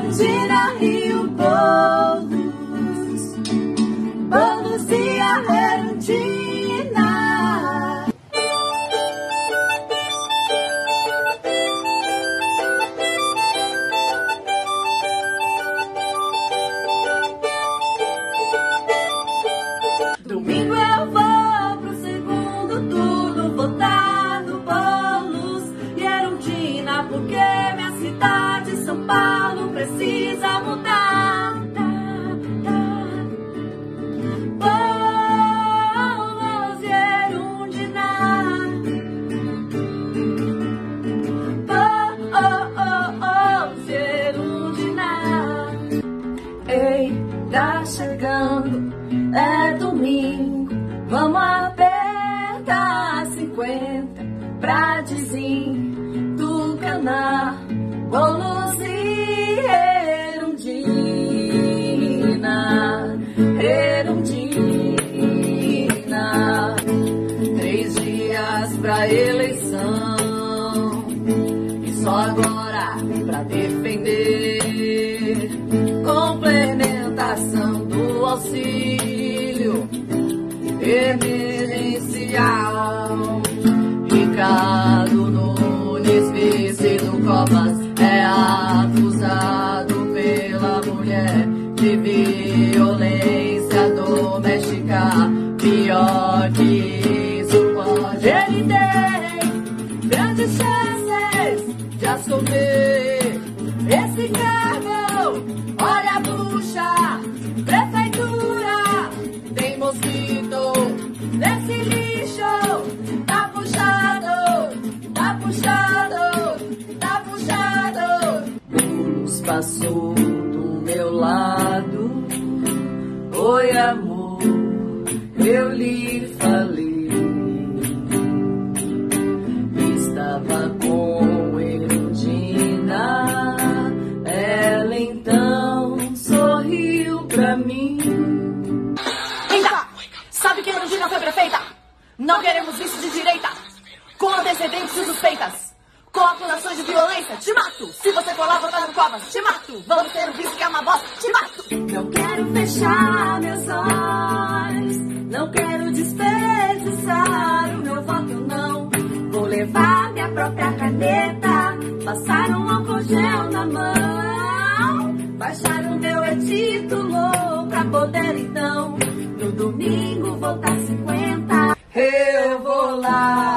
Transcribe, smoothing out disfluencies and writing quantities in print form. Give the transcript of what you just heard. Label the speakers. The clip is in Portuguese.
Speaker 1: Erundina e o Boulos, Boulos e a Erundina. Domingo eu vou pro segundo turno votar no Boulos e Erundina, porque minha cidade, São Paulo, precisa mudar. Boulos e Erundina, Boulos e Erundina. Ei, tá chegando, é domingo, vamos apertar 50 pra desentucanar Boulos e Erundina, Erundina. 3 dias pra eleição e só agora pra defender complementação do auxílio emergencial. Ricardo Nunes, vice do Covas, é acusado pela mulher de violência doméstica. Pior que isso pode. Ele tem grandes chances de assumir esse cargo. Olha a bucha, prefeitura, tem mosquito nesse lixo. Tá puxado, tá puxado, tá puxado. Boulos passou do meu lado. Oi, amor, eu lhe falei. Estava com Erundina, ela então sorriu pra mim.
Speaker 2: Ainda, sabe que Erundina foi prefeita? Não queremos vice de direita, com antecedentes e suspeitas, com acusações de violência. Te mato! Se você for lá votar no Covas, te mato! Vamos ter um vice que é uma bosta, te mato!
Speaker 1: Não quero fechar meus olhos, não quero desperdiçar o meu voto, não. Vou levar minha própria caneta, passar um álcool gel na mão, baixar o meu título pra poder então, no domingo, votar 50. Eu vou lá